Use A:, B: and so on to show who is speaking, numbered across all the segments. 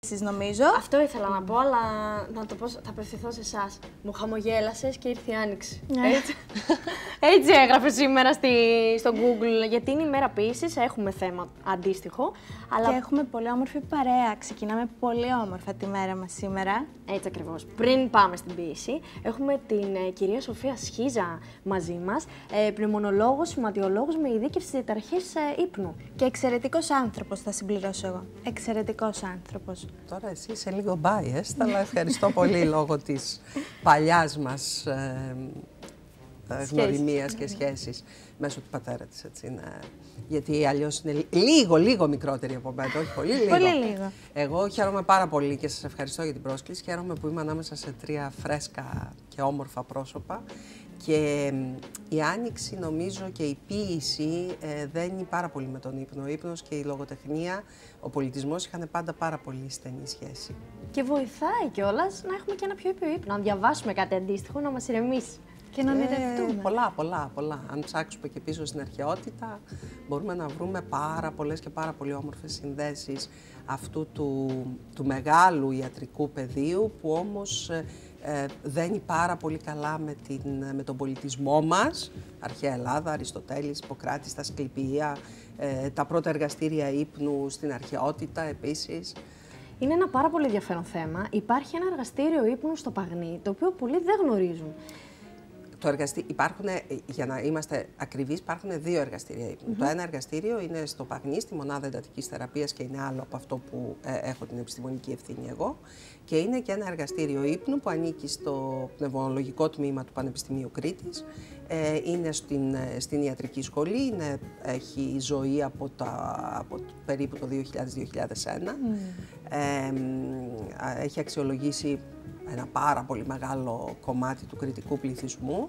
A: Νομίζω.
B: Αυτό ήθελα να πω, αλλά να το πω, θα απευθυνθώ σε εσάς. Μου χαμογέλασες και ήρθε η Άνοιξη. Έτσι έγραφε σήμερα στο Google, γιατί είναι η μέρα ποίησης, έχουμε θέμα αντίστοιχο. Αλλά...
A: Και έχουμε πολύ όμορφη παρέα. Ξεκινάμε πολύ όμορφα τη μέρα μας σήμερα.
B: Έτσι ακριβώς. Πριν πάμε στην ποίηση, έχουμε την κυρία Σοφία Σχίζα μαζί μας, πνευμονολόγος, σωματιολόγος με ειδίκευση στις διαταραχές ύπνου.
A: Και εξαιρετικός άνθρωπος, θα συμπληρώσω εγώ. Εξαιρετικός άνθρωπος.
C: Τώρα εσύ είσαι λίγο biased, αλλά ευχαριστώ πολύ λόγω της παλιάς μας γνωριμίας και σχέσης μέσω του πατέρα της, έτσι, γιατί αλλιώς είναι λίγο μικρότερη από μένα, όχι πολύ λίγο.
A: Πολύ λίγο.
C: Εγώ χαίρομαι πάρα πολύ και σας ευχαριστώ για την πρόσκληση. Χαίρομαι που είμαι ανάμεσα σε τρία φρέσκα και όμορφα πρόσωπα. Και η Άνοιξη, νομίζω, και η ποίηση δένει πάρα πολύ με τον ύπνο. Ο ύπνος και η λογοτεχνία, ο πολιτισμός είχαν πάντα πάρα πολύ στενή σχέση.
B: Και βοηθάει κιόλας να έχουμε και ένα πιο ήπιο ύπνο, να διαβάσουμε κάτι αντίστοιχο, να μας ηρεμήσει.
A: Και να ονειρευτούμε.
C: Πολλά. Αν ψάξουμε και πίσω στην αρχαιότητα, μπορούμε να βρούμε πάρα πολλές και πάρα πολύ όμορφες συνδέσεις αυτού του μεγάλου ιατρικού πεδίου, που όμως δένει πάρα πολύ καλά με τον πολιτισμό μας. Αρχαία Ελλάδα, Αριστοτέλης, Ιπποκράτης, τα Ασκληπία, τα πρώτα εργαστήρια ύπνου στην αρχαιότητα επίσης.
B: Είναι ένα πάρα πολύ ενδιαφέρον θέμα. Υπάρχει ένα εργαστήριο ύπνου στο Παγνί, το οποίο πολλοί δεν γνωρίζουν.
C: Για να είμαστε ακριβείς, υπάρχουν δύο εργαστήρια ύπνου. Το ένα εργαστήριο είναι στο Παγνί, στη μονάδα εντατικής θεραπείας, και είναι άλλο από αυτό που έχω την επιστημονική ευθύνη εγώ. Και είναι και ένα εργαστήριο ύπνου που ανήκει στο πνευμονολογικό τμήμα του Πανεπιστημίου Κρήτης. Είναι στην ιατρική σχολή, έχει ζωή από περίπου το 2000-2001. Έχει αξιολογήσει ένα πάρα πολύ μεγάλο κομμάτι του κρητικού πληθυσμού,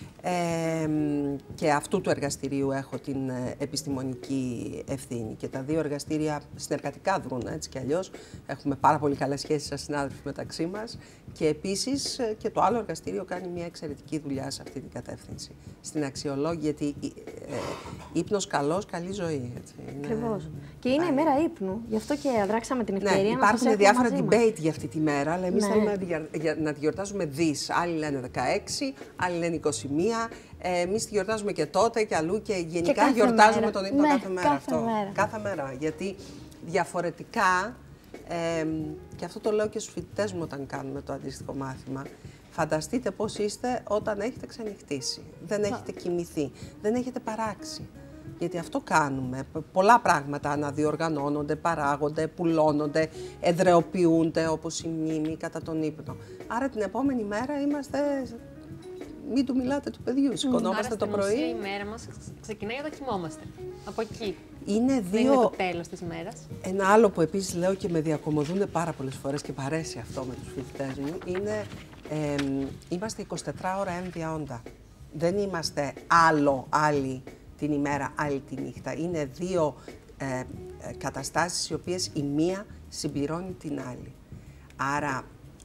C: και αυτού του εργαστηρίου έχω την επιστημονική ευθύνη. Και τα δύο εργαστήρια συνεργατικά δρούν, έτσι κι αλλιώς. Έχουμε πάρα πολύ καλές σχέσεις σαν συνάδελφοι μεταξύ μας, και επίσης και το άλλο εργαστήριο κάνει μια εξαιρετική δουλειά σε αυτή την κατεύθυνση. Στην αξιολόγηση, γιατί ύπνος καλός, καλή ζωή.
B: Ακριβώς. Και είναι η μέρα ύπνου, γι' αυτό και αδράξαμε την ευκαιρία να σας έχουμε
C: διάφορα
B: μαζί
C: debate
B: μας.
C: για αυτή τη μέρα, αλλά εμείς θέλουμε να τη γιορτάζουμε δις. Άλλοι λένε 16, άλλοι λένε 21. Εμείς τη γιορτάζουμε και τότε και αλλού, και γενικά
A: και
C: γιορτάζουμε
A: μέρα.
C: τον ύπνο κάθε μέρα.
A: Κάθε
C: μέρα. Γιατί διαφορετικά, και αυτό το λέω και στους φοιτητές μου όταν κάνουμε το αντίστοιχο μάθημα, φανταστείτε πώς είστε όταν έχετε ξενυχτήσει, δεν έχετε κοιμηθεί, δεν έχετε παράξει. Γιατί αυτό κάνουμε. Πολλά πράγματα αναδιοργανώνονται, παράγονται, πουλώνονται, εδραιοποιούνται, όπως η μνήμη κατά τον ύπνο. Άρα την επόμενη μέρα είμαστε... Μην του μιλάτε του παιδιού. Σηκωνόμαστε το πρωί.
D: Η μέρα μας ξεκινάει όταν κοιμόμαστε. Από εκεί.
C: Είναι
D: δεν είναι το τέλος της μέρας.
C: Ένα άλλο που επίσης λέω και με διακομωδούν πάρα πολλές φορές και παρέσει αυτό με τους φοιτητές μου, είναι είμαστε 24 ώρα έμβια όντα. Δεν είμαστε άλλη την ημέρα, άλλη τη νύχτα. Είναι δύο καταστάσεις οι οποίες η μία συμπληρώνει την άλλη. Άρα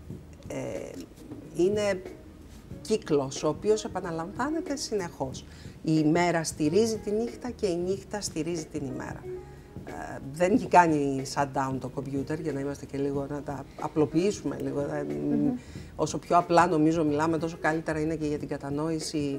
C: είναι κύκλος ο οποίος επαναλαμβάνεται συνεχώς. Η ημέρα στηρίζει τη νύχτα και η νύχτα στηρίζει την ημέρα. Δεν έχει κάνει shutdown το κομπιούτερ, για να είμαστε και λίγο, να τα απλοποιήσουμε λίγο. Όσο πιο απλά νομίζω μιλάμε, τόσο καλύτερα είναι και για την κατανόηση.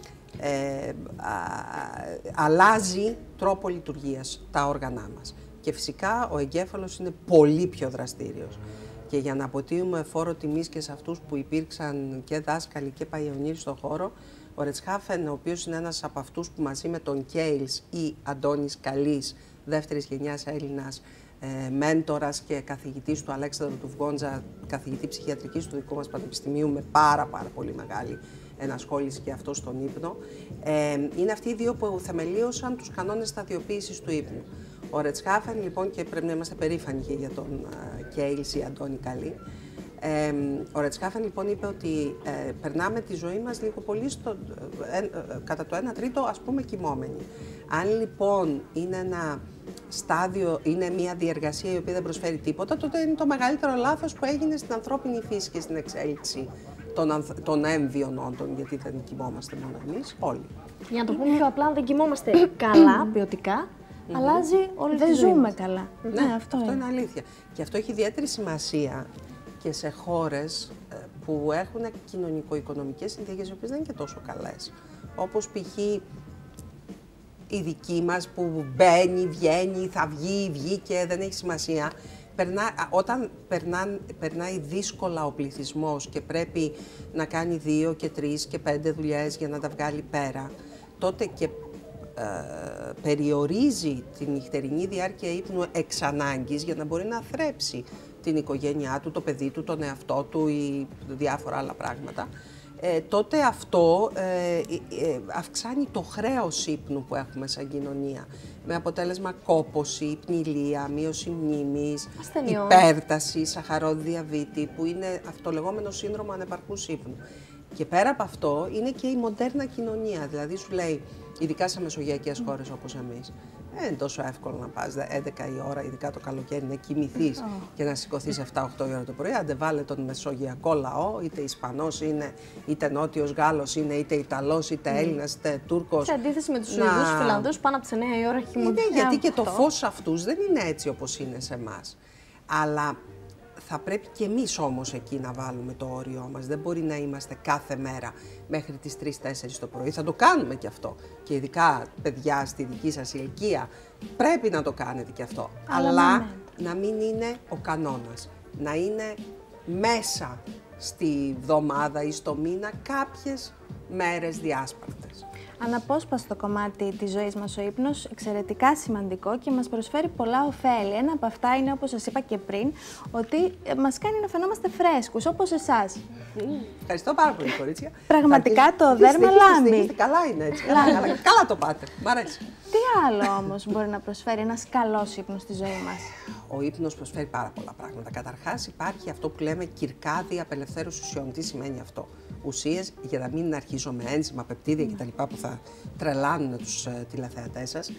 C: Αλλάζει τρόπο λειτουργίας τα όργανά μας. Και φυσικά ο εγκέφαλος είναι πολύ πιο δραστήριος. Και για να αποτείουμε φόρο τιμής και σε αυτούς που υπήρξαν και δάσκαλοι και παϊονίροι στον χώρο, ο Ρετσχάφεν, ο οποίος είναι ένας από αυτούς που μαζί με τον Κέιλς ή Αντώνης Καλής, δεύτερης γενιάς Έλληνας, μέντορας και καθηγητής του Αλέξανδρου του Βγόντζα, καθηγητή ψυχιατρικής του δικού μας πανεπιστημίου, με πάρα πολύ μεγάλη ενασχόληση και αυτό στον ύπνο, είναι αυτοί οι δύο που θεμελίωσαν τους κανόνες σταδιοποίησης του ύπνου. Ο Ρετσχάφεν, λοιπόν, και πρέπει να είμαστε περήφανοι και για τον Κέιλς ή Αντώνη Καλή. Ο Ρετσχάφεν, λοιπόν, είπε ότι περνάμε τη ζωή μας λίγο πολύ κατά το 1 τρίτο, ας πούμε, κοιμόμενοι. Αν λοιπόν είναι ένα στάδιο, είναι μια διεργασία η οποία δεν προσφέρει τίποτα, τότε είναι το μεγαλύτερο λάθος που έγινε στην ανθρώπινη φύση και στην εξέλιξη των έμβιων όντων, γιατί δεν κοιμόμαστε μόνο εμείς, όλοι.
B: Για να το πούμε πιο απλά, αν δεν κοιμόμαστε καλά, ποιοτικά,
A: αλλάζει όλη τη ζωή. Δεν ζούμε καλά.
C: Ναι, αυτό είναι αλήθεια. Και αυτό έχει ιδιαίτερη σημασία και σε χώρες που έχουν κοινωνικο-οικονομικές συνθήκες οι οποίες δεν είναι και τόσο καλές. Όπως π.χ. η δική μας που μπαίνει, βγαίνει, θα βγει, βγήκε, δεν έχει σημασία. Όταν περνάει δύσκολα ο πληθυσμός και πρέπει να κάνει 2 και 3 και 5 δουλειές για να τα βγάλει πέρα, τότε και περιορίζει την νυχτερινή διάρκεια ύπνου εξ ανάγκης για να μπορεί να θρέψει την οικογένειά του, το παιδί του, τον εαυτό του ή διάφορα άλλα πράγματα, τότε αυτό αυξάνει το χρέος ύπνου που έχουμε σαν κοινωνία. Με αποτέλεσμα κόπωση, πνηλία, μείωση μνήμης, υπέρταση, σαχαρόδι διαβήτη, που είναι αυτό το λεγόμενο σύνδρομο ανεπαρκούς ύπνου. Και πέρα από αυτό είναι και η μοντέρνα κοινωνία. Δηλαδή σου λέει, ειδικά σε μεσογειακές χώρες όπως εμείς, δεν είναι τόσο εύκολο να πας 11 η ώρα, ειδικά το καλοκαίρι, να κοιμηθείς και να σηκωθείς 7-8 η ώρα το πρωί. Άντε βάλε τον μεσογειακό λαό, είτε Ισπανός είναι, είτε Νότιος Γάλλος είναι, είτε Ιταλός, είτε Έλληνας, είτε Τούρκος.
B: Σε αντίθεση με τους Σουηδούς, Φιλανδούς, πάνω από τις 9 η ώρα κοιμούνται.
C: Γιατί και το φως αυτούς δεν είναι έτσι όπως είναι σε εμάς. Αλλά θα πρέπει και εμείς όμως εκεί να βάλουμε το όριό μας. Δεν μπορεί να είμαστε κάθε μέρα μέχρι τις 3-4 το πρωί. Θα το κάνουμε και αυτό. Και ειδικά παιδιά στη δική σας ηλικία πρέπει να το κάνετε και αυτό. Αλλά να μην είναι ο κανόνας. Να είναι μέσα στη βδομάδα ή στο μήνα κάποιες μέρες διάσπαρτες.
A: Αναπόσπαστο κομμάτι της ζωής μας ο ύπνος, εξαιρετικά σημαντικό και μας προσφέρει πολλά ωφέλη. Ένα από αυτά είναι, όπως σας είπα και πριν, ότι μας κάνει να φαινόμαστε φρέσκους, όπως εσάς.
C: Ευχαριστώ πάρα πολύ, κορίτσια.
A: Πραγματικά το δέρμα λάμπει.
C: Καλά είναι έτσι. Καλά το πάτε. Μ' αρέσει.
A: Τι άλλο όμως μπορεί να προσφέρει ένας καλός ύπνος στη ζωή μας?
C: Ο ύπνος προσφέρει πάρα πολλά πράγματα. Καταρχάς υπάρχει αυτό που λέμε κυρκάδη απελευθέρωση ουσιών. Τι σημαίνει αυτό? Ουσίες, για να μην αρχίσω με ένζημα, πεπτίδια κτλ. Που θα τρελάνουν τους τηλεθεατές σας.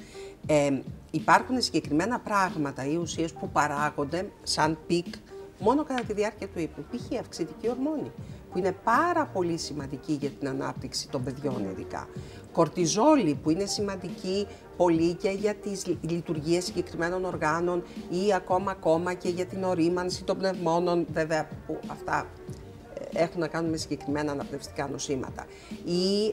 C: Υπάρχουν συγκεκριμένα πράγματα ή ουσίες που παράγονται σαν πικ μόνο κατά τη διάρκεια του ύπνου. Π.χ. αυξητική ορμόνη, που είναι πάρα πολύ σημαντική για την ανάπτυξη των παιδιών ειδικά. Κορτιζόλη, που είναι σημαντική πολύ και για τις λειτουργίες συγκεκριμένων οργάνων ή ακόμα και για την ορίμανση των πνευμόνων, βέβαια που αυτά έχουν να κάνουν με συγκεκριμένα αναπνευστικά νοσήματα. Η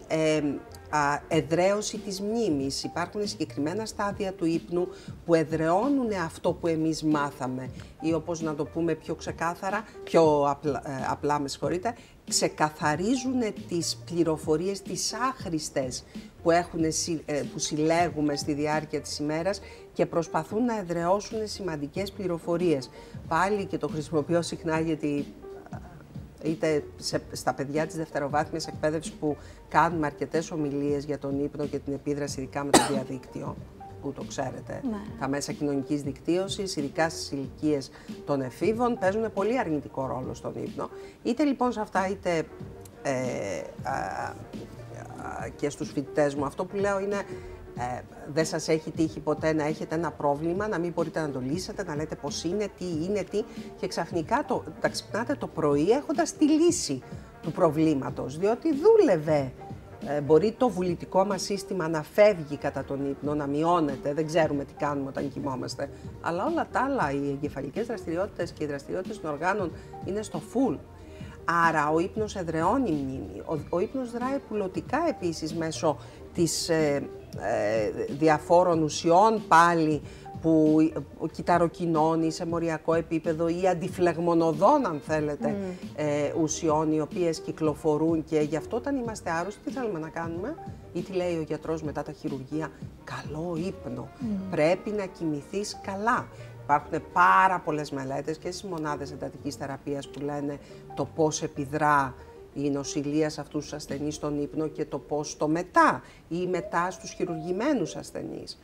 C: εδραίωση της μνήμης. Υπάρχουν συγκεκριμένα στάδια του ύπνου που εδραιώνουν αυτό που εμείς μάθαμε ή, όπως να το πούμε πιο ξεκάθαρα, πιο απλά με συγχωρείτε, ξεκαθαρίζουν τις πληροφορίες, τις άχρηστες που συλλέγουμε στη διάρκεια της ημέρας και προσπαθούν να εδραιώσουν σημαντικές πληροφορίες. Πάλι και το χρησιμοποιώ συχνά γιατί είτε στα παιδιά της δευτεροβάθμιας εκπαίδευσης που κάνουμε αρκετές ομιλίες για τον ύπνο και την επίδραση, ειδικά με το διαδίκτυο, που το ξέρετε, τα μέσα κοινωνικής δικτύωσης, ειδικά στις ηλικίες των εφήβων, παίζουν πολύ αρνητικό ρόλο στον ύπνο. Είτε λοιπόν σε αυτά, είτε και στους φοιτητές μου. Αυτό που λέω είναι, δεν σας έχει τύχει ποτέ να έχετε ένα πρόβλημα, να μην μπορείτε να το λύσετε, να λέτε πώς είναι, τι, και ξαφνικά τα ξυπνάτε το πρωί έχοντας τη λύση του προβλήματος, διότι δούλευε. Μπορεί το βουλητικό μας σύστημα να φεύγει κατά τον ύπνο, να μειώνεται, δεν ξέρουμε τι κάνουμε όταν κοιμόμαστε, αλλά όλα τα άλλα, οι εγκεφαλικές δραστηριότητες και οι δραστηριότητες των οργάνων είναι στο full. Άρα ο ύπνος εδραιώνει μνήμη. Ο ύπνος δράει πουλωτικά επίσης μέσω της διαφόρων ουσιών πάλι που κυταροκοινώνει σε μοριακό επίπεδο ή αντιφλεγμονωδών, αν θέλετε, ουσιών οι οποίες κυκλοφορούν, και γι' αυτό όταν είμαστε άρρωστοι τι θέλουμε να κάνουμε ή τι λέει ο γιατρός μετά τα χειρουργία? Καλό ύπνο. Πρέπει να κοιμηθείς καλά. Υπάρχουν πάρα πολλές μελέτες και στις μονάδες εντατικής θεραπείας που λένε το πώς επιδρά η νοσηλεία σε αυτούς τους ασθενείς στον ύπνο και το πώς το μετά ή μετά στους χειρουργημένους ασθενείς.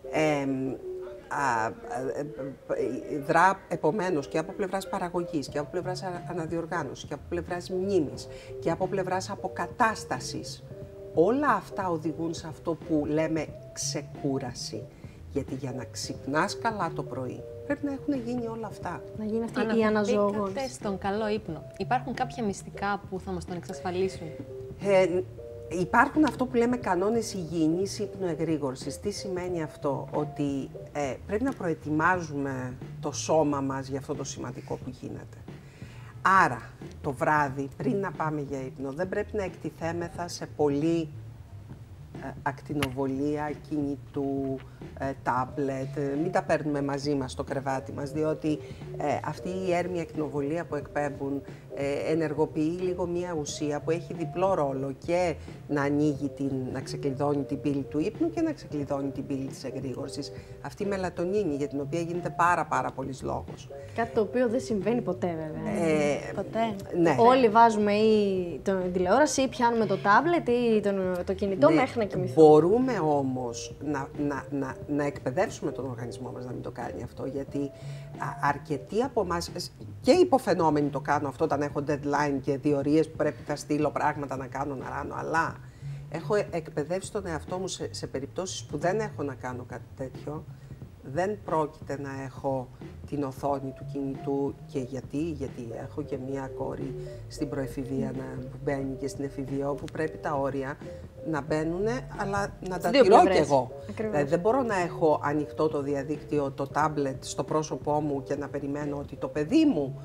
C: Δρά επομένως και από πλευράς παραγωγής και από πλευράς αναδιοργάνωσης και από πλευράς μνήμης και από πλευράς αποκατάστασης. Όλα αυτά οδηγούν σε αυτό που λέμε ξεκούραση. Γιατί για να ξυπνάς καλά το πρωί πρέπει να έχουν γίνει όλα αυτά.
B: Να γίνει αυτή η αναζωογόνηση.
D: Στον καλό ύπνο. Υπάρχουν κάποια μυστικά που θα μας τον εξασφαλίσουν?
C: Υπάρχουν αυτό που λέμε κανόνες υγιεινής ύπνου-εγρήγορσης. Τι σημαίνει αυτό? Ότι πρέπει να προετοιμάζουμε το σώμα μας για αυτό το σημαντικό που γίνεται. Άρα, το βράδυ, πριν να πάμε για ύπνο, δεν πρέπει να εκτιθέμεθα σε πολύ ακτινοβολία, κινητού, τάμπλετ, μην τα παίρνουμε μαζί μας στο κρεβάτι μας, διότι αυτή η έρμη ακτινοβολία που εκπέμπουν ενεργοποιεί λίγο μία ουσία που έχει διπλό ρόλο και να ανοίγει, να ξεκλειδώνει την πύλη του ύπνου και να ξεκλειδώνει την πύλη της εγρήγορσης. Αυτή η μελατονίνη, για την οποία γίνεται πάρα πολύς λόγος.
B: Κάτι το οποίο δεν συμβαίνει ποτέ, βέβαια.
A: Ποτέ.
C: Ναι.
B: Όλοι βάζουμε ή την τηλεόραση ή πιάνουμε το τάμπλετ ή το κινητό μέχρι να κοιμηθούμε.
C: Μπορούμε όμως να εκπαιδεύσουμε τον οργανισμό μας να μην το κάνει αυτό, γιατί αρκετοί από εμάς, και υποφαινόμενοι το κάνω αυτό όταν έχω deadline και διορίες που πρέπει να στείλω πράγματα να κάνω, να ράνω, αλλά έχω εκπαιδεύσει τον εαυτό μου σε περιπτώσεις που δεν έχω να κάνω κάτι τέτοιο. Δεν πρόκειται να έχω την οθόνη του κινητού. Και γιατί έχω και μία κόρη στην προεφηβεία που μπαίνει και στην εφηβεία, όπου πρέπει τα όρια να μπαίνουν, αλλά να τα τηρώ κι εγώ. Δηλαδή, δεν μπορώ να έχω ανοιχτό το διαδίκτυο, το τάμπλετ στο πρόσωπό μου και να περιμένω ότι το παιδί μου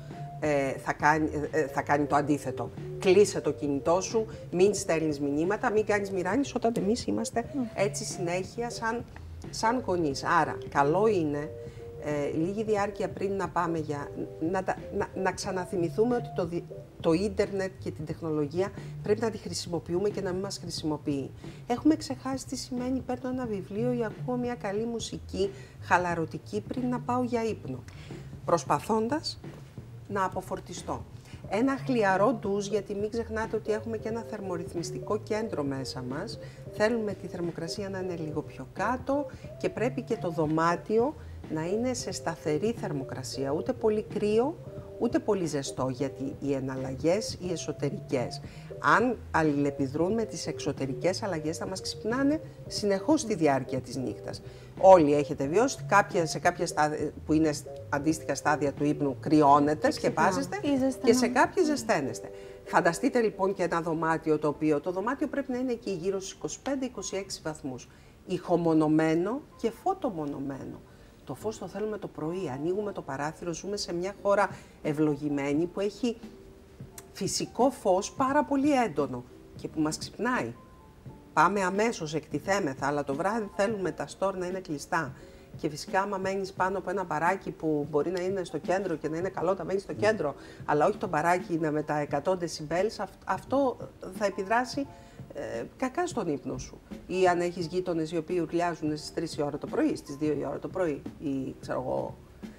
C: θα κάνει το αντίθετο. Κλείσε το κινητό σου, μην στέλνεις μηνύματα, μην κάνεις μοιράνεις, όταν εμείς είμαστε έτσι συνέχεια σαν γονείς. Άρα, καλό είναι λίγη διάρκεια πριν να πάμε να ξαναθυμηθούμε ότι το ίντερνετ και την τεχνολογία πρέπει να τη χρησιμοποιούμε και να μην μας χρησιμοποιεί. Έχουμε ξεχάσει τι σημαίνει παίρνω ένα βιβλίο ή ακούω μια καλή μουσική χαλαρωτική πριν να πάω για ύπνο, προσπαθώντας να αποφορτιστώ. Ένα χλιαρό ντουζ, γιατί μην ξεχνάτε ότι έχουμε και ένα θερμορυθμιστικό κέντρο μέσα μας. Θέλουμε τη θερμοκρασία να είναι λίγο πιο κάτω και πρέπει και το δωμάτιο να είναι σε σταθερή θερμοκρασία, ούτε πολύ κρύο, ούτε πολύ ζεστό, γιατί οι εναλλαγές οι εσωτερικές, αν αλληλεπιδρούν με τις εξωτερικές αλλαγές, θα μας ξυπνάνε συνεχώς στη διάρκεια της νύχτας. Όλοι έχετε βιώσει, σε κάποια στάδια, που είναι αντίστοιχα στάδια του ύπνου, κρυώνετε, σκεπάζεστε και σε κάποιες ζεσταίνεστε. Φανταστείτε λοιπόν και ένα δωμάτιο το δωμάτιο πρέπει να είναι εκεί γύρω στους 25-26 βαθμούς. Ηχομονωμένο και φωτομονωμένο. Το φως το θέλουμε το πρωί, ανοίγουμε το παράθυρο, ζούμε σε μια χώρα ευλογημένη που έχει φυσικό φως πάρα πολύ έντονο και που μας ξυπνάει. Πάμε αμέσως, εκτιθέμεθα, αλλά το βράδυ θέλουμε τα στόρ να είναι κλειστά. Και φυσικά, άμα μένεις πάνω από ένα μπαράκι που μπορεί να είναι στο κέντρο και να είναι καλό να μένεις στο κέντρο, αλλά όχι το μπαράκι είναι με τα 100 δεσιμπέλς, αυτό θα επιδράσει κακά στον ύπνο σου. Ή αν έχεις γείτονες οι οποίοι ουρλιάζουν στις 3 η ώρα το πρωί, στις 2 η ώρα το πρωί, ή ξέρω εγώ.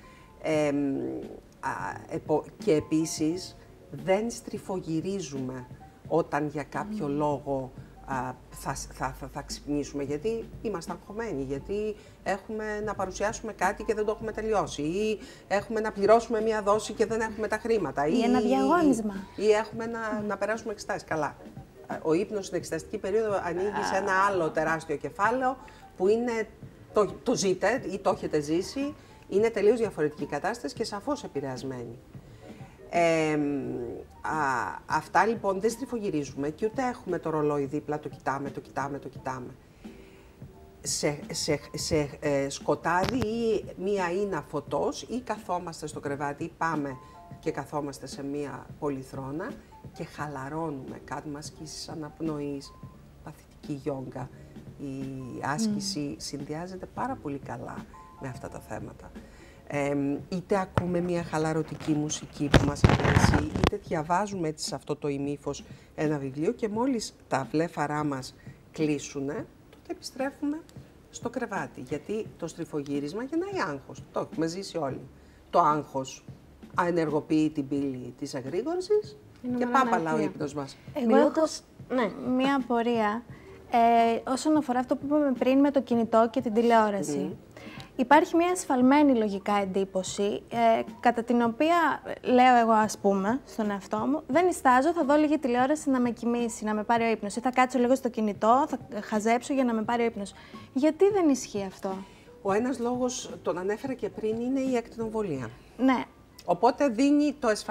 C: Και επίσης, δεν στριφογυρίζουμε όταν για κάποιο λόγο θα ξυπνήσουμε, γιατί είμαστε αγχωμένοι, γιατί έχουμε να παρουσιάσουμε κάτι και δεν το έχουμε τελειώσει, ή έχουμε να πληρώσουμε μία δόση και δεν έχουμε τα χρήματα,
A: ή ένα διαγώνισμα,
C: ή έχουμε να περάσουμε εξετάσεις. Καλά. Ο ύπνος στην εξεταστική περίοδο ανοίγει σε ένα άλλο τεράστιο κεφάλαιο που είναι το ζείτε ή το έχετε ζήσει, είναι τελείως διαφορετική κατάσταση και σαφώς επηρεασμένη. Αυτά λοιπόν δεν στριφογυρίζουμε και ούτε έχουμε το ρολόι δίπλα, το κοιτάμε. Σε σκοτάδι ή μία ίνα φωτός, ή καθόμαστε στο κρεβάτι ή πάμε και καθόμαστε σε μία πολυθρόνα και χαλαρώνουμε, κάνουμε ασκήσεις αναπνοής, παθητική γιόγκα. Η άσκηση συνδυάζεται πάρα πολύ καλά με αυτά τα θέματα. Είτε ακούμε μια χαλαρωτική μουσική που μας αρέσει, είτε διαβάζουμε έτσι σε αυτό το ημίφος ένα βιβλίο και μόλις τα βλέφαρά μας κλείσουνε, τότε επιστρέφουμε στο κρεβάτι. Γιατί το στριφογύρισμα γεννάει άγχος. Το έχουμε ζήσει όλοι. Το άγχος αενεργοποιεί την πύλη της εγρήγορσης και πάπαλα ο ύπνος μας.
A: Εγώ έχω μία απορία όσον αφορά αυτό που είπαμε πριν με το κινητό και την τηλεόραση. Υπάρχει μια ασφαλμένη λογικά εντύπωση, κατά την οποία λέω εγώ, ας πούμε, στον εαυτό μου, δεν νηστάζω, θα δω λίγη τηλεόραση να με κοιμήσει, να με πάρει ο ύπνος, ή θα κάτσω λίγο στο κινητό, θα χαζέψω για να με πάρει ο ύπνος. Γιατί δεν ισχύει αυτό?
C: Ο ένας λόγος, τον ανέφερα και πριν, είναι η ακτινοβολία.
A: Ναι.
C: Οπότε δίνει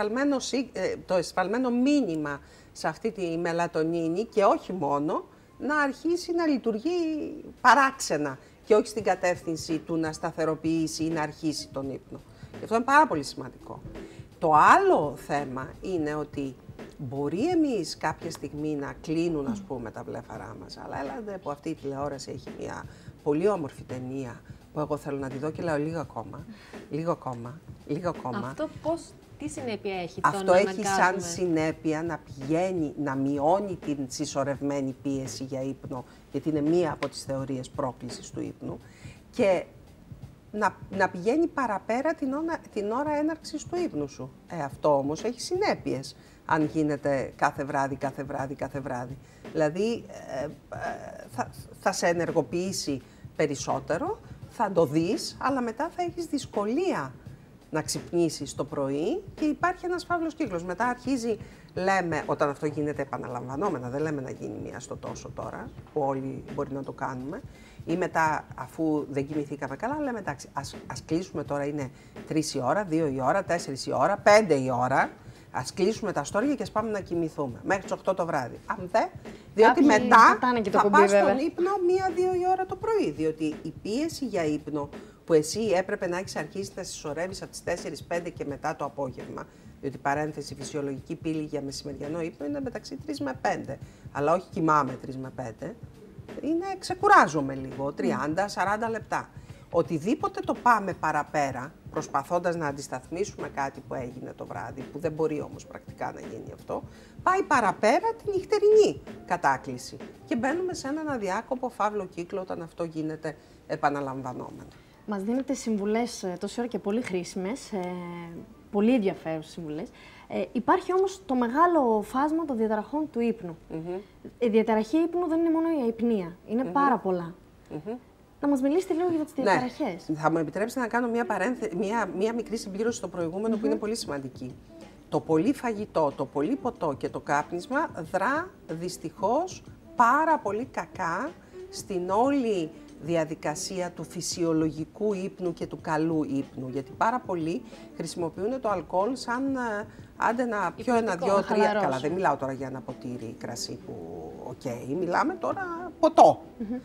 C: το εσφαλμένο μήνυμα σε αυτή τη μελατονίνη και όχι μόνο, να αρχίσει να λειτουργεί παράξενα και όχι στην κατεύθυνση του να σταθεροποιήσει ή να αρχίσει τον ύπνο. Και αυτό είναι πάρα πολύ σημαντικό. Το άλλο θέμα είναι ότι μπορεί εμείς κάποια στιγμή να κλείνουν, ας πούμε, τα βλέφαρά μας, αλλά έλατε που αυτή η τηλεόραση έχει μια πολύ όμορφη ταινία που εγώ θέλω να τη δω και λέω λίγο ακόμα.
D: Αυτό τι συνέπεια έχει?
C: Αυτό έχει σαν συνέπεια να πηγαίνει, να μειώνει την συσσωρευμένη πίεση για ύπνο, γιατί είναι μία από τις θεωρίες πρόκλησης του ύπνου, και να πηγαίνει παραπέρα την ώρα έναρξης του ύπνου σου. Αυτό όμως έχει συνέπειες, αν γίνεται κάθε βράδυ. Δηλαδή, θα σε ενεργοποιήσει περισσότερο, θα το δεις, αλλά μετά θα έχεις δυσκολία να ξυπνήσεις το πρωί και υπάρχει ένας φαύλος κύκλος. Μετά αρχίζει, λέμε, όταν αυτό γίνεται επαναλαμβανόμενα, δεν λέμε να γίνει μία στο τόσο τώρα, που όλοι μπορεί να το κάνουμε, ή μετά, αφού δεν κοιμηθήκαμε καλά, λέμε εντάξει, ας κλείσουμε τώρα, είναι 3 η ώρα, 2 η ώρα, 4 η ώρα, 5 η ώρα, ας κλείσουμε τα στόρια και ας πάμε να κοιμηθούμε μέχρι τις 8 το βράδυ. Αν δεν, διότι μετά θα πας στον ύπνο 1-2 η ώρα το πρωί, διότι η πίεση για ύπνο που εσύ έπρεπε να έχεις αρχίσει να συσσωρεύεις από τις 4-5 και μετά το απόγευμα, διότι παρένθεση φυσιολογική πύλη για μεσημεριανό ύπνο είναι μεταξύ 3 με 5, αλλά όχι κοιμάμαι 3 με 5, είναι ξεκουράζομαι λίγο, 30-40 λεπτά. Οτιδήποτε το πάμε παραπέρα, προσπαθώντας να αντισταθμίσουμε κάτι που έγινε το βράδυ, που δεν μπορεί όμως πρακτικά να γίνει αυτό, πάει παραπέρα τη νυχτερινή κατάκληση και μπαίνουμε σε έναν αδιάκοπο φαύλο κύκλο όταν αυτό γίνεται επαναλαμβανόμενο.
B: Μας δίνετε συμβουλές τόση ώρα και πολύ χρήσιμες, πολύ ενδιαφέρουσες συμβουλές. Υπάρχει όμως το μεγάλο φάσμα των διαταραχών του ύπνου. Η διαταραχή ύπνου δεν είναι μόνο η αϊπνία, είναι πάρα πολλά. Να μας μιλήσετε λίγο για τις διαταραχές.
C: Ναι. Θα μου επιτρέψετε να κάνω μια μικρή συμπλήρωση στο προηγούμενο που είναι πολύ σημαντική. Το πολύ φαγητό, το πολύ ποτό και το κάπνισμα δρά δυστυχώς πάρα πολύ κακά στην όλη διαδικασία του φυσιολογικού ύπνου και του καλού ύπνου. Γιατί πάρα πολλοί χρησιμοποιούν το αλκοόλ σαν άντε να πιω 1-2-3. Καλά, δεν μιλάω τώρα για ένα ποτήρι κρασί που μιλάμε τώρα ποτό.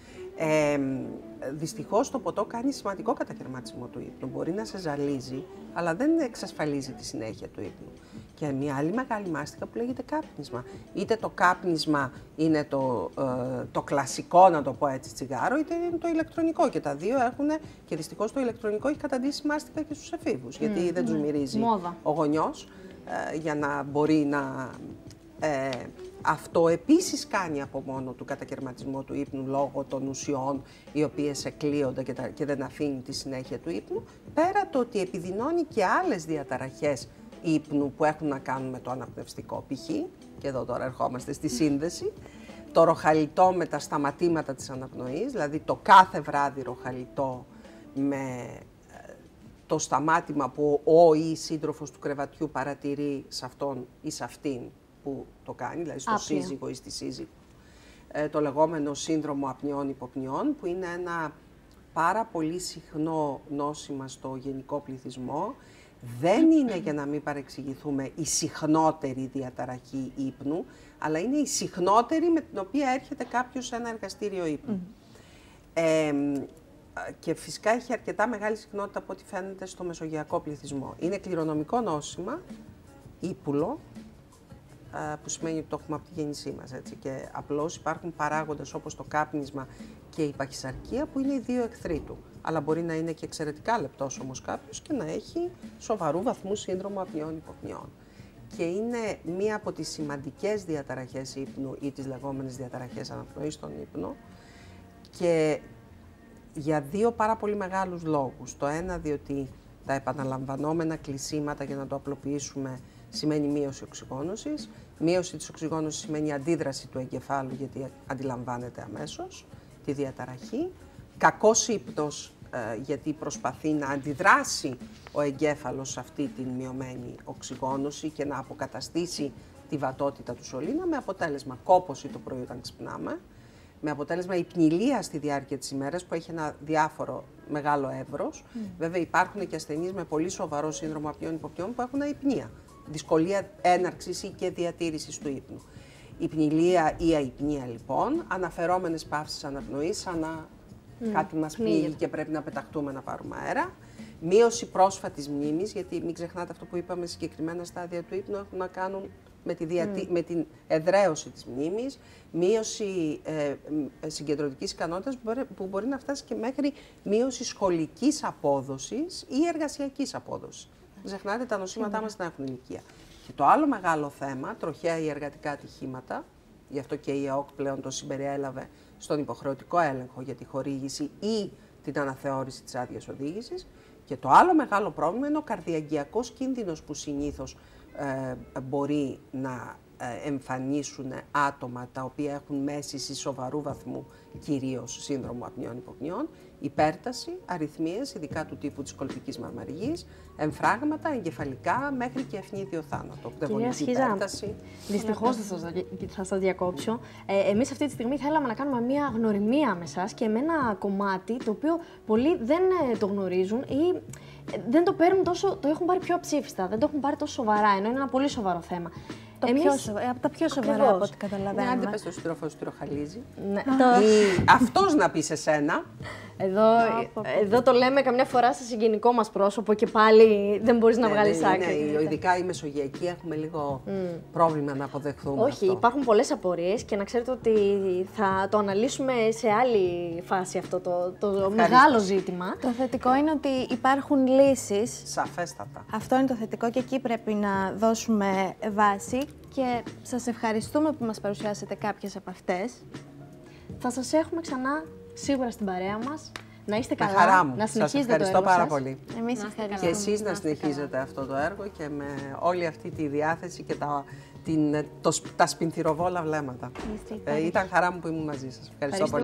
C: Δυστυχώς το ποτό κάνει σημαντικό κατακαιρματισμό του ύπνου. Μπορεί να σε ζαλίζει, αλλά δεν εξασφαλίζει τη συνέχεια του ύπνου. Και μια άλλη μεγάλη μάστιγα που λέγεται κάπνισμα. Είτε το κάπνισμα είναι το κλασικό, να το πω έτσι, τσιγάρο, είτε είναι το ηλεκτρονικό. Και τα δύο έχουν, και δυστυχώς το ηλεκτρονικό έχει καταντήσει μάστιγα και στους εφήβους. Γιατί δεν τους μυρίζει ο γονιός για να μπορεί να... αυτό επίσης κάνει από μόνο του κατακαιρματισμό του ύπνου λόγω των ουσιών οι οποίες εκλείονται και δεν αφήνουν τη συνέχεια του ύπνου, πέρα το ότι επιδεινώνει και άλλες διαταραχές ύπνου που έχουν να κάνουν με το αναπνευστικό, π.χ. και εδώ τώρα ερχόμαστε στη σύνδεση, το ροχαλιτό με τα σταματήματα της αναπνοής, δηλαδή το κάθε βράδυ ροχαλιτό με το σταμάτημα που ο ή η σύντροφος του κρεβατιού παρατηρεί σε αυτόν ή σε αυτήν που το κάνει, δηλαδή στο σύζυγο ή στη σύζυγο. Το λεγόμενο σύνδρομο απνιών-υποπνιών, που είναι ένα πάρα πολύ συχνό νόσημα στο γενικό πληθυσμό. Δεν είναι, για να μην παρεξηγηθούμε, η συχνότερη διαταραχή ύπνου, αλλά είναι η συχνότερη με την οποία έρχεται κάποιος σε ένα εργαστήριο ύπνου. Και φυσικά έχει αρκετά μεγάλη συχνότητα από ό,τι φαίνεται στο μεσογειακό πληθυσμό. Είναι κληρονομικό νόσημα, ύπουλο, που σημαίνει ότι το έχουμε από τη γέννησή μας, έτσι. Και απλώς υπάρχουν παράγοντες όπως το κάπνισμα και η παχυσαρκία που είναι οι δύο εχθροί του. Αλλά μπορεί να είναι και εξαιρετικά λεπτός όμως κάποιος και να έχει σοβαρού βαθμού σύνδρομο απνιών-υποπνιών. Και είναι μία από τις σημαντικές διαταραχές ύπνου ή τις λεγόμενες διαταραχές αναπνοής στον ύπνο, και για δύο πάρα πολύ μεγάλους λόγους. Το ένα, διότι τα επαναλαμβανόμενα κλεισίματα, για να το απλοποιήσουμε, σημαίνει μείωση οξυγόνωσης. Μείωση της οξυγόνωσης σημαίνει αντίδραση του εγκεφάλου, γιατί αντιλαμβάνεται αμέσως τη διαταραχή. Κακός ύπνος, γιατί προσπαθεί να αντιδράσει ο εγκέφαλος σε αυτή την μειωμένη οξυγόνωση και να αποκαταστήσει τη βατότητα του σωλήνα, με αποτέλεσμα κόπωση το πρωί όταν ξυπνάμε, με αποτέλεσμα η πνηλία στη διάρκεια της ημέρας που έχει ένα διάφορο μεγάλο εύρος. Βέβαια υπάρχουν και ασθενείς με πολύ σοβαρό σύνδρομο απνιών υποπνιών που έχουν αϊπνία, δυσκολία έναρξης ή και διατήρησης του ύπνου. Η πνηλία ή αϊπνία λοιπόν, αναφερόμενες παύσεις αναπνοής, σαν να κάτι μας πνίγει και πρέπει να πεταχτούμε να πάρουμε αέρα. Μείωση πρόσφατης μνήμης, γιατί μην ξεχνάτε αυτό που είπαμε, συγκεκριμένα στάδια του ύπνου έχουν να κάνουν με την εδραίωση της μνήμης, μείωση συγκεντρωτικής ικανότητας που μπορεί να φτάσει και μέχρι μείωση σχολικής απόδοσης ή εργασιακής απόδοσης. Μην ξεχνάτε, τα νοσήματά μας να έχουν ηλικία. Και το άλλο μεγάλο θέμα, τροχαία ή εργατικά ατυχήματα, γι' αυτό και η ΕΟΚ πλέον το συμπεριέλαβε στον υποχρεωτικό έλεγχο για τη χορήγηση ή την αναθεώρηση της άδειας οδήγησης. Και το άλλο μεγάλο πρόβλημα είναι ο καρδιαγγειακός κίνδυνος που συνήθως μπορεί να εμφανίσουν άτομα τα οποία έχουν μέσεις ή σοβαρού βαθμού κυρίως σύνδρομο απνιών υποπνιών, υπέρταση, αριθμίες, ειδικά του τύπου της κολπικής μαρμαργής, εμφράγματα, εγκεφαλικά, μέχρι και ευνίδιο θάνατο.
B: Κυρία Σχίζα, δυστυχώς θα σας διακόψω. Εμείς αυτή τη στιγμή θέλαμε να κάνουμε μια γνωριμία με εσάς και με ένα κομμάτι το οποίο πολλοί δεν το γνωρίζουν ή δεν το παίρνουν τόσο, το έχουν πάρει πιο αψήφιστα, δεν το έχουν πάρει τόσο σοβαρά, ενώ είναι ένα πολύ σοβαρό θέμα.
A: Από τα πιο σοβαρά από ό,τι καταλαβαίνουμε.
C: Αν δεν πες το σύντροφο σου τυροχαλίζει.
B: Ναι.
C: Ή αυτός να πει σε σένα.
B: Εδώ το λέμε καμιά φορά σε συγγενικό μας πρόσωπο και πάλι δεν μπορείς να βγάλεις άκρη.
C: Ειδικά οι Μεσογειακοί έχουμε λίγο πρόβλημα να αποδεχθούμε.
B: Όχι,
C: αυτό.
B: Υπάρχουν πολλές απορίες και να ξέρετε ότι θα το αναλύσουμε σε άλλη φάση αυτό το μεγάλο ζήτημα.
A: Το θετικό είναι ότι υπάρχουν λύσεις.
C: Σαφέστατα.
A: Αυτό είναι το θετικό και εκεί πρέπει να δώσουμε βάση και σας ευχαριστούμε που μας παρουσιάσετε κάποιες από αυτές.
B: Θα σας έχουμε ξανά σίγουρα στην παρέα μας. Να είστε καλά,
C: χαρά μου.
B: να συνεχίζετε
C: σας ευχαριστώ πάρα πολύ.
A: Εμείς ευχαριστούμε.
C: Και εσείς να συνεχίζετε αυτό το έργο και με όλη αυτή τη διάθεση και τα σπινθυροβόλα βλέμματα. Ήταν χαρά μου που ήμουν μαζί σας. Ευχαριστώ πολύ.